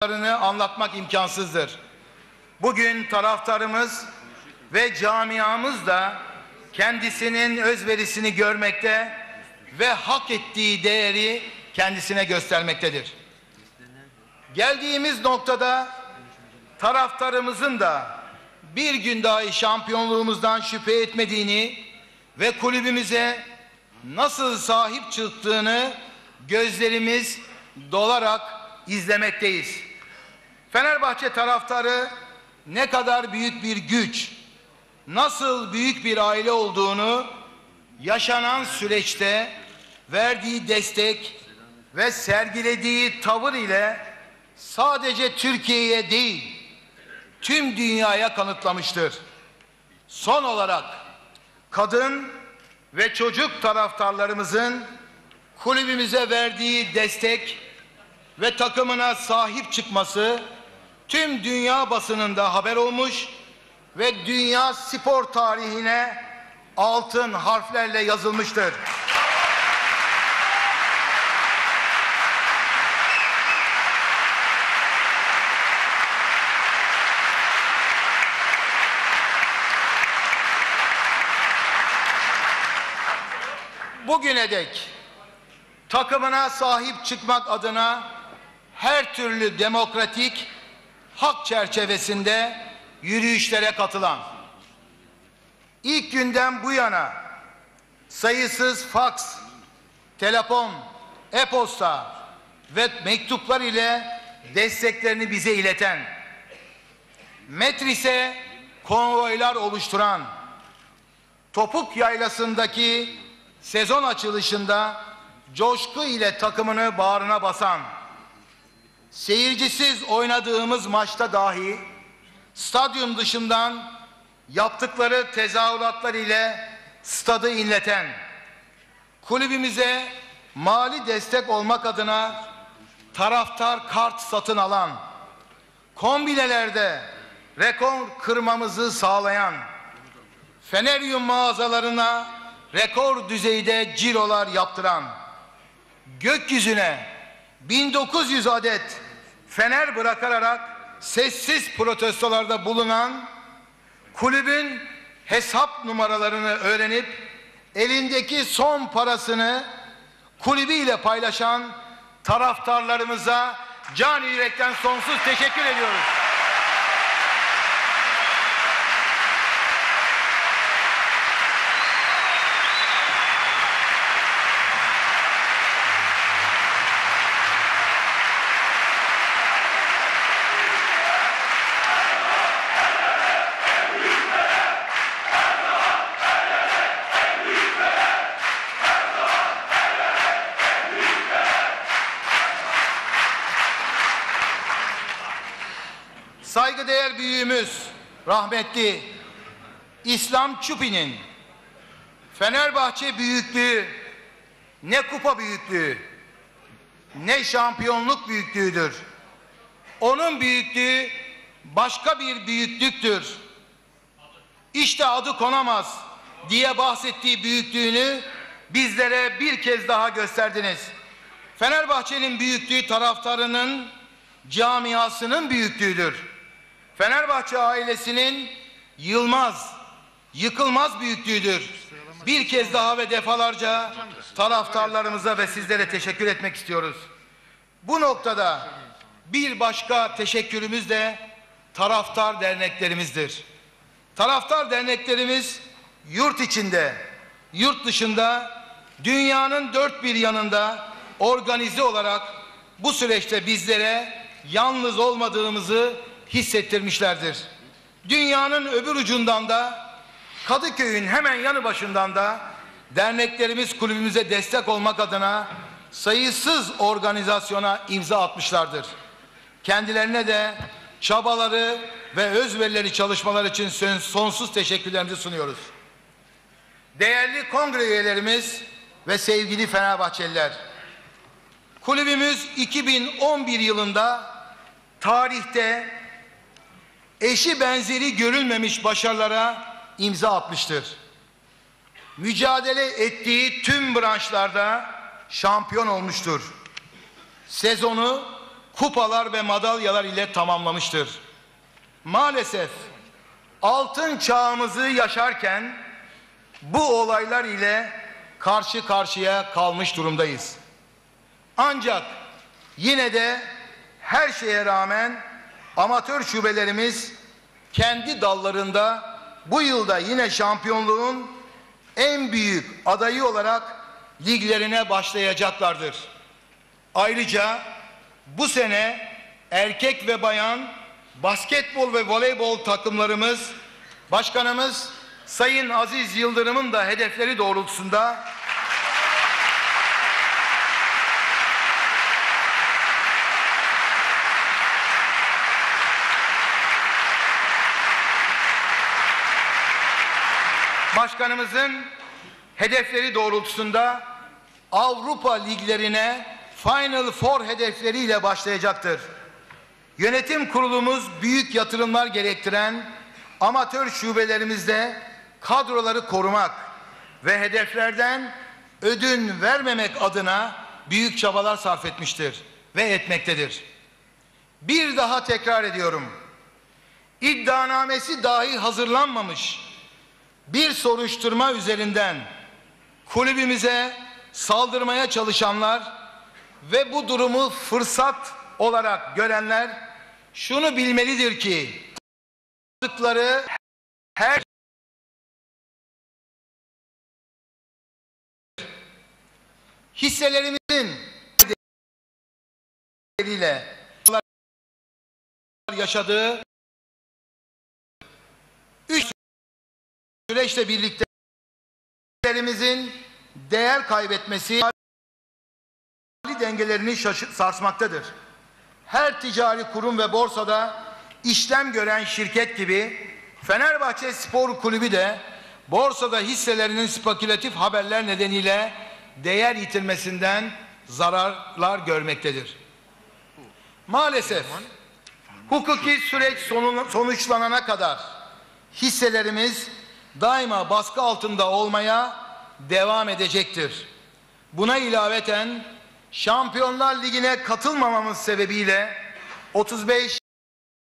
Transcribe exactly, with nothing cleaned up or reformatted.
anlatmak imkansızdır. Bugün taraftarımız ve camiamız da kendisinin özverisini görmekte ve hak ettiği değeri kendisine göstermektedir. Geldiğimiz noktada taraftarımızın da bir gün dahi şampiyonluğumuzdan şüphe etmediğini ve kulübümüze nasıl sahip çıktığını gözlerimiz dolarak izlemekteyiz. Fenerbahçe taraftarı ne kadar büyük bir güç, nasıl büyük bir aile olduğunu yaşanan süreçte verdiği destek ve sergilediği tavır ile sadece Türkiye'ye değil, tüm dünyaya kanıtlamıştır. Son olarak kadın ve çocuk taraftarlarımızın kulübümüze verdiği destek ve takımına sahip çıkması tüm dünya basınında haber olmuş ve dünya spor tarihine altın harflerle yazılmıştır. Bugüne dek takımına sahip çıkmak adına her türlü demokratik hak çerçevesinde yürüyüşlere katılan, ilk günden bu yana sayısız faks, telefon, e-posta ve mektuplar ile desteklerini bize ileten, Metris'e konvoylar oluşturan, Topuk Yaylası'ndaki sezon açılışında coşku ile takımını bağrına basan, seyircisiz oynadığımız maçta dahi stadyum dışından yaptıkları tezahüratlar ile stadı inleten, kulübümüze mali destek olmak adına taraftar kart satın alan, kombinelerde rekor kırmamızı sağlayan, Feneryum mağazalarına rekor düzeyde cirolar yaptıran, gökyüzüne bin dokuz yüz adet fener bırakarak sessiz protestolarda bulunan, kulübün hesap numaralarını öğrenip elindeki son parasını kulübüyle paylaşan taraftarlarımıza can yürekten sonsuz teşekkür ediyoruz. Saygıdeğer büyüğümüz rahmetli İslam Çupi'nin Fenerbahçe büyüklüğü ne kupa büyüklüğü ne şampiyonluk büyüklüğüdür. Onun büyüklüğü başka bir büyüklüktür. İşte adı konamaz diye bahsettiği büyüklüğünü bizlere bir kez daha gösterdiniz. Fenerbahçe'nin büyüklüğü taraftarının, camiasının büyüklüğüdür. Fenerbahçe ailesinin yılmaz, yıkılmaz büyüklüğüdür. Bir kez daha ve defalarca taraftarlarımıza ve sizlere teşekkür etmek istiyoruz. Bu noktada bir başka teşekkürümüz de taraftar derneklerimizdir. Taraftar derneklerimiz yurt içinde, yurt dışında, dünyanın dört bir yanında organize olarak bu süreçte bizlere yalnız olmadığımızı hissettirmişlerdir. Dünyanın öbür ucundan da, Kadıköy'ün hemen yanı başından da derneklerimiz kulübümüze destek olmak adına sayısız organizasyona imza atmışlardır. Kendilerine de çabaları ve özverileri çalışmalar için sonsuz teşekkürlerimizi sunuyoruz. Değerli kongre üyelerimiz ve sevgili Fenerbahçeliler, kulübümüz iki bin on bir yılında tarihte eşi benzeri görülmemiş başarılara imza atmıştır. Mücadele ettiği tüm branşlarda şampiyon olmuştur. Sezonu kupalar ve madalyalar ile tamamlamıştır. Maalesef altın çağımızı yaşarken bu olaylar ile karşı karşıya kalmış durumdayız. Ancak yine de her şeye rağmen amatör şubelerimiz kendi dallarında bu yılda yine şampiyonluğun en büyük adayı olarak liglerine başlayacaklardır. Ayrıca bu sene erkek ve bayan basketbol ve voleybol takımlarımız, Başkanımız Sayın Aziz Yıldırım'ın da hedefleri doğrultusunda Başkanımızın hedefleri doğrultusunda Avrupa liglerine Final Four hedefleriyle başlayacaktır. Yönetim kurulumuz büyük yatırımlar gerektiren amatör şubelerimizde kadroları korumak ve hedeflerden ödün vermemek adına büyük çabalar sarf etmiştir ve etmektedir. Bir daha tekrar ediyorum. İddianamesi dahi hazırlanmamış bir soruşturma üzerinden kulübümüze saldırmaya çalışanlar ve bu durumu fırsat olarak görenler şunu bilmelidir ki yaptıkları her hisselerimizin ile yaşadığı üç süreçle birlikte hisselerimizin değer kaybetmesi dengelerini sarsmaktadır. Her ticari kurum ve borsada işlem gören şirket gibi Fenerbahçe Spor Kulübü de borsada hisselerinin spekülatif haberler nedeniyle değer yitirmesinden zararlar görmektedir. Maalesef hukuki süreç sonuçlanana kadar hisselerimiz daima baskı altında olmaya devam edecektir. Buna ilaveten Şampiyonlar Ligi'ne katılmamamız sebebiyle otuz beş